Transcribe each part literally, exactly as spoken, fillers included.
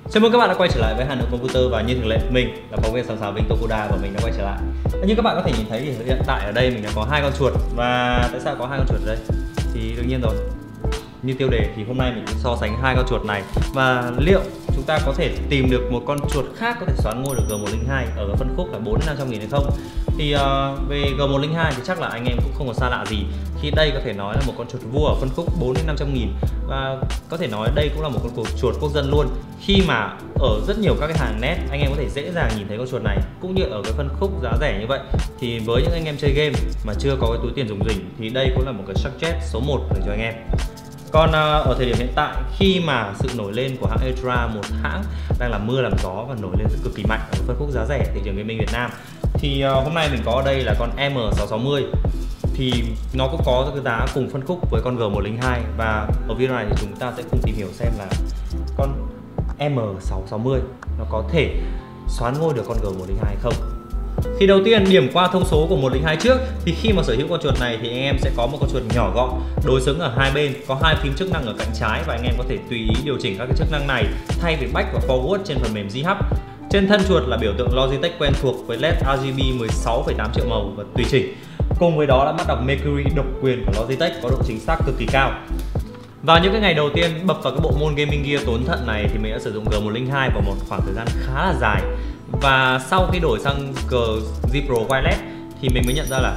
Chào mừng các bạn đã quay trở lại với Hà Nội Computer, và như thường lệ mình là phóng viên Sóng Sáo Vinh Tokuda và mình đã quay trở lại. Như các bạn có thể nhìn thấy thì hiện tại ở đây mình đã có hai con chuột. Và tại sao có hai con chuột ở đây? Thì đương nhiên rồi, như tiêu đề thì hôm nay mình sẽ so sánh hai con chuột này và liệu chúng ta có thể tìm được một con chuột khác có thể xoán ngôi được G một không hai ở phân khúc là bốn đến năm trăm nghìn hay không. Thì uh, về G một không hai thì chắc là anh em cũng không có xa lạ gì, khi đây có thể nói là một con chuột vua ở phân khúc bốn đến năm trăm nghìn, và có thể nói đây cũng là một con chuột quốc dân luôn, khi mà ở rất nhiều các cái hàng net anh em có thể dễ dàng nhìn thấy con chuột này, cũng như ở cái phân khúc giá rẻ như vậy. Thì với những anh em chơi game mà chưa có cái túi tiền rủng rỉnh thì đây cũng là một cái suggest số một dành cho anh em. Còn uh, ở thời điểm hiện tại, khi mà sự nổi lên của hãng Edra, một hãng đang làm mưa làm gió và nổi lên cực kỳ mạnh ở phân khúc giá rẻ thị trường gaming Việt Nam, thì uh, hôm nay mình có ở đây là con M sáu sáu mươi. Thì nó cũng có cái giá cùng phân khúc với con G một không hai, và ở video này thì chúng ta sẽ cùng tìm hiểu xem là con M sáu sáu mươi nó có thể xoán ngôi được con G một không hai hay không. Thì đầu tiên, điểm qua thông số của một không hai trước, thì khi mà sở hữu con chuột này thì anh em sẽ có một con chuột nhỏ gọn, đối xứng ở hai bên, có hai phím chức năng ở cạnh trái và anh em có thể tùy ý điều chỉnh các cái chức năng này thay vì back và forward trên phần mềm G-Hub. Trên thân chuột là biểu tượng Logitech quen thuộc với led R G B mười sáu phẩy tám triệu màu và tùy chỉnh. Cùng với đó là mắt đọc Mercury độc quyền của Logitech có độ chính xác cực kỳ cao. Vào những cái ngày đầu tiên bập vào cái bộ môn gaming gear tốn thận này thì mình đã sử dụng G một không hai vào một khoảng thời gian khá là dài. Và sau khi đổi sang G Pro Wireless thì mình mới nhận ra là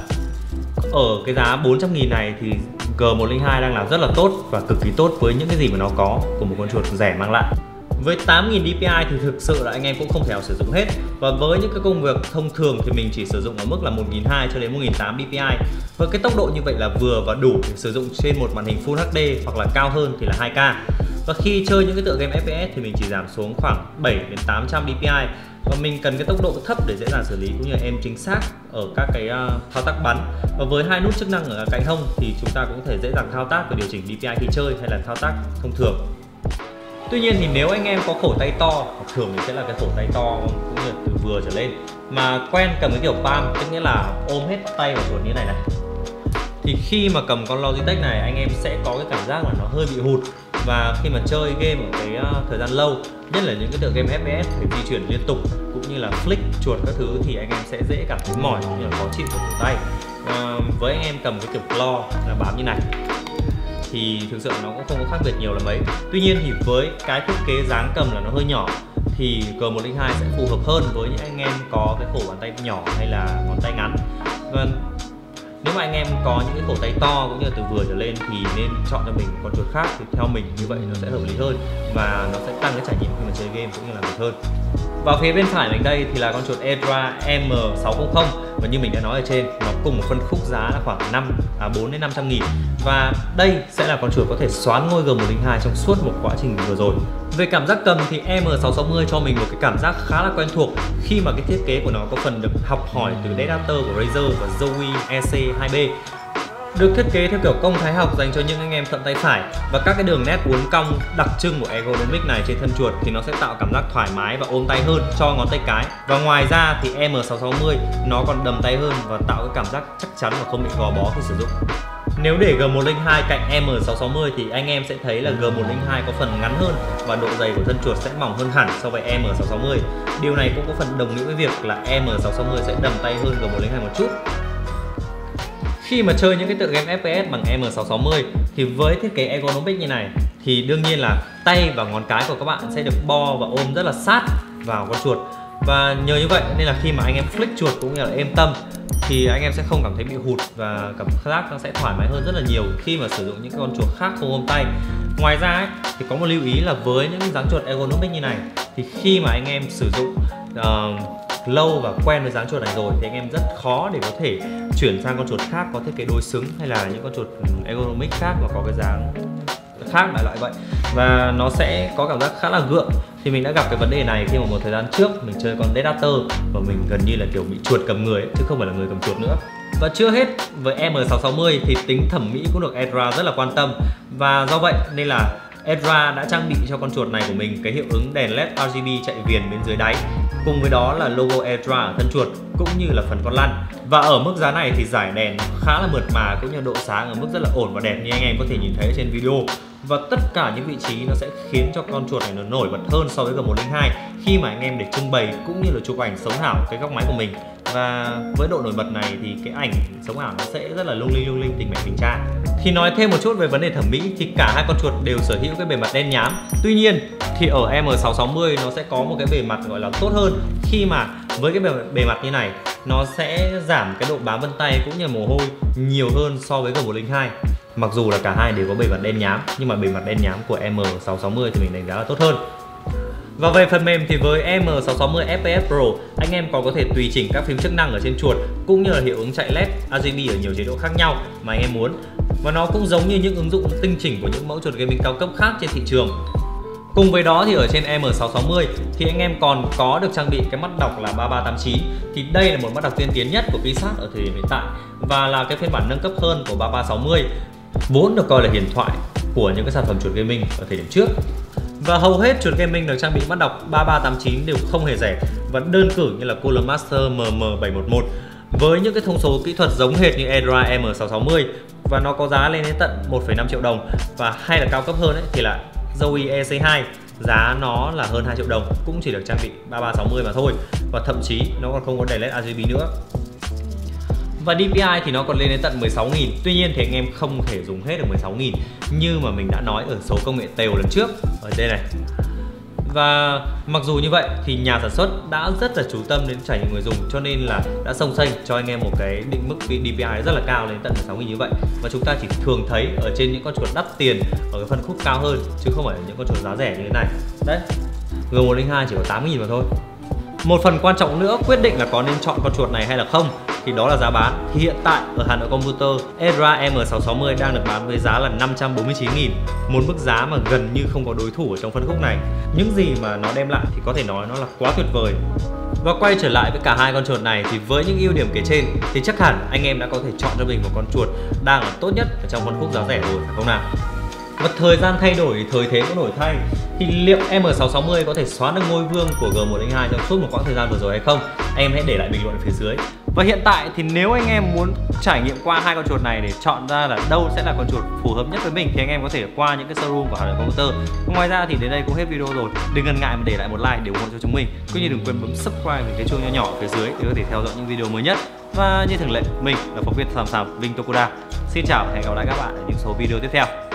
ở cái giá bốn trăm nghìn này thì G một không hai đang làm rất là tốt và cực kỳ tốt với những cái gì mà nó có của một con chuột rẻ mang lại. Với tám nghìn D P I thì thực sự là anh em cũng không thể nào sử dụng hết. Và với những cái công việc thông thường thì mình chỉ sử dụng ở mức là một nghìn hai trăm cho đến một nghìn tám trăm D P I. Với cái tốc độ như vậy là vừa và đủ để sử dụng trên một màn hình Full H D, hoặc là cao hơn thì là hai K. Và khi chơi những cái tựa game F P S thì mình chỉ giảm xuống khoảng bảy đến tám trăm D P I. Và mình cần cái tốc độ thấp để dễ dàng xử lý cũng như aim chính xác ở các cái uh, thao tác bắn. Và với hai nút chức năng ở cạnh hông thì chúng ta cũng có thể dễ dàng thao tác và điều chỉnh D P I khi chơi hay là thao tác thông thường. Tuy nhiên thì nếu anh em có khổ tay to, thường thì sẽ là cái khổ tay to cũng như từ vừa trở lên, mà quen cầm cái kiểu palm, tức nghĩa là ôm hết tay vào chuột như này này, thì khi mà cầm con Logitech này anh em sẽ có cái cảm giác là nó hơi bị hụt. Và khi mà chơi game ở cái uh, thời gian lâu, nhất là những cái tựa game F P S phải di chuyển liên tục cũng như là flick chuột các thứ, thì anh em sẽ dễ cảm thấy mỏi cũng như là khó chịu của cổ tay. Uh, với anh em cầm cái kiểu claw là bám như này thì thực sự nó cũng không có khác biệt nhiều là mấy. Tuy nhiên thì với cái thiết kế dáng cầm là nó hơi nhỏ thì G một không hai sẽ phù hợp hơn với những anh em có cái cổ bàn tay nhỏ hay là ngón tay ngắn. Và nếu mà anh em có những cái cổ tay to cũng như là từ vừa trở lên thì nên chọn cho mình một con chuột khác, thì theo mình như vậy nó sẽ hợp lý hơn và nó sẽ tăng cái trải nghiệm khi mà chơi game cũng như làm việc hơn. Và phía bên phải mình đây thì là con chuột Edra M sáu không không, và như mình đã nói ở trên, nó cùng một phân khúc giá là khoảng năm, à, bốn đến năm trăm nghìn. Và đây sẽ là con chuột có thể xoán ngôi G một không hai trong suốt một quá trình vừa rồi. Về cảm giác cầm thì M sáu sáu mươi cho mình một cái cảm giác khá là quen thuộc, khi mà cái thiết kế của nó có phần được học hỏi từ Adapter của Razer và Zowie E C hai B. Được thiết kế theo kiểu công thái học dành cho những anh em thuận tay phải, và các cái đường nét uốn cong đặc trưng của ergonomic này trên thân chuột thì nó sẽ tạo cảm giác thoải mái và ôm tay hơn cho ngón tay cái. Và ngoài ra thì M sáu sáu mươi nó còn đầm tay hơn và tạo cái cảm giác chắc chắn và không bị gò bó khi sử dụng. Nếu để G một không hai cạnh M sáu sáu mươi thì anh em sẽ thấy là G một không hai có phần ngắn hơn và độ dày của thân chuột sẽ mỏng hơn hẳn so với M sáu sáu mươi. Điều này cũng có phần đồng nghĩa với việc là M sáu sáu mươi sẽ đầm tay hơn G một không hai một chút. Khi mà chơi những cái tựa game F P S bằng M sáu sáu mươi thì với thiết kế ergonomic như này thì đương nhiên là tay và ngón cái của các bạn sẽ được bo và ôm rất là sát vào con chuột. Và nhờ như vậy nên là khi mà anh em flick chuột cũng như là êm tâm thì anh em sẽ không cảm thấy bị hụt và cảm giác nó sẽ thoải mái hơn rất là nhiều khi mà sử dụng những con chuột khác không ôm tay. Ngoài ra ấy, thì có một lưu ý là với những dáng chuột ergonomic như này thì khi mà anh em sử dụng uh, lâu và quen với dáng chuột này rồi thì anh em rất khó để có thể chuyển sang con chuột khác có thiết kế đối xứng hay là những con chuột ergonomic khác mà có cái dáng khác đại loại vậy, và nó sẽ có cảm giác khá là gượng. Thì mình đã gặp cái vấn đề này khi mà một thời gian trước mình chơi con Adapter và mình gần như là kiểu bị chuột cầm người ấy, chứ không phải là người cầm chuột nữa. Và chưa hết, với M sáu sáu mươi thì tính thẩm mỹ cũng được Edra rất là quan tâm, và do vậy nên là Edra đã trang bị cho con chuột này của mình cái hiệu ứng đèn led R G B chạy viền bên dưới đáy, cùng với đó là logo Edra ở thân chuột cũng như là phần con lăn. Và ở mức giá này thì giải đèn khá là mượt mà cũng như độ sáng ở mức rất là ổn và đẹp như anh em có thể nhìn thấy trên video. Và tất cả những vị trí nó sẽ khiến cho con chuột này nó nổi bật hơn so với G một không hai khi mà anh em để trưng bày cũng như là chụp ảnh sống ảo cái góc máy của mình. Và với độ nổi bật này thì cái ảnh sống ảo nó sẽ rất là lung linh lung linh tình mẹ tình cha. Thì nói thêm một chút về vấn đề thẩm mỹ thì cả hai con chuột đều sở hữu cái bề mặt đen nhám. Tuy nhiên thì ở M sáu sáu mươi nó sẽ có một cái bề mặt gọi là tốt hơn, khi mà với cái bề, bề mặt như này nó sẽ giảm cái độ bám vân tay cũng như mồ hôi nhiều hơn so với G một không hai. Mặc dù là cả hai đều có bề mặt đen nhám nhưng mà bề mặt đen nhám của M sáu sáu mươi thì mình đánh giá là tốt hơn. Và về phần mềm thì với M sáu sáu mươi F P S Pro anh em còn có thể tùy chỉnh các phím chức năng ở trên chuột cũng như là hiệu ứng chạy led R G B ở nhiều chế độ khác nhau mà anh em muốn. Và nó cũng giống như những ứng dụng tinh chỉnh của những mẫu chuột gaming cao cấp khác trên thị trường. Cùng với đó thì ở trên M sáu sáu mươi thì anh em còn có được trang bị cái mắt đọc là ba ba tám chín. Thì đây là một mắt đọc tiên tiến nhất của Pixart ở thời điểm hiện tại và là cái phiên bản nâng cấp hơn của ba ba sáu mươi, vốn được coi là huyền thoại của những cái sản phẩm chuột gaming ở thời điểm trước. Và hầu hết chuột gaming được trang bị mắt đọc ba ba tám chín đều không hề rẻ và đơn cử như là Cooler Master M M bảy một một với những cái thông số kỹ thuật giống hệt như Edra M sáu sáu mươi và nó có giá lên đến tận một phẩy năm triệu đồng. Và hay là cao cấp hơn ấy, thì là Zowie E C hai, giá nó là hơn hai triệu đồng, cũng chỉ được trang bị ba ba sáu mươi mà thôi. Và thậm chí nó còn không có đèn led R G B nữa. Và D P I thì nó còn lên đến tận mười sáu nghìn. Tuy nhiên thì anh em không thể dùng hết được mười sáu nghìn như mà mình đã nói ở số công nghệ tều lần trước ở đây này. Và mặc dù như vậy thì nhà sản xuất đã rất là chú tâm đến trải nghiệm người dùng, cho nên là đã xông xênh cho anh em một cái định mức D P I rất là cao lên tận mười sáu nghìn như vậy. Và chúng ta chỉ thường thấy ở trên những con chuột đắt tiền ở cái phân khúc cao hơn chứ không phải ở những con chuột giá rẻ như thế này. Đấy, G một không hai chỉ có tám nghìn mà thôi. Một phần quan trọng nữa quyết định là có nên chọn con chuột này hay là không thì đó là giá bán. Thì hiện tại ở Hà Nội Computer, Edra M sáu sáu mươi đang được bán với giá là năm trăm bốn mươi chín nghìn, một mức giá mà gần như không có đối thủ ở trong phân khúc này. Những gì mà nó đem lại thì có thể nói nó là quá tuyệt vời. Và quay trở lại với cả hai con chuột này thì với những ưu điểm kể trên thì chắc hẳn anh em đã có thể chọn cho mình một con chuột đang là tốt nhất ở trong phân khúc giá rẻ rồi, phải không nào? Và thời gian thay đổi, thời thế có đổi thay thì liệu M sáu sáu mươi có thể xóa được ngôi vương của G một không hai trong suốt một quãng thời gian vừa rồi hay không? Anh em hãy để lại bình luận phía dưới. Và hiện tại thì nếu anh em muốn trải nghiệm qua hai con chuột này để chọn ra là đâu sẽ là con chuột phù hợp nhất với mình thì anh em có thể qua những cái showroom của Hà Nội Computer. Ngoài ra thì đến đây cũng hết video rồi. Đừng ngần ngại mà để lại một like để ủng hộ cho chúng mình. Cũng như đừng quên bấm subscribe và cái chuông nhỏ nhỏ ở phía dưới để có thể theo dõi những video mới nhất. Và như thường lệ, mình là phóng viên Sàm Sàm Vinh Tokuda. Xin chào và hẹn gặp lại các bạn ở những số video tiếp theo.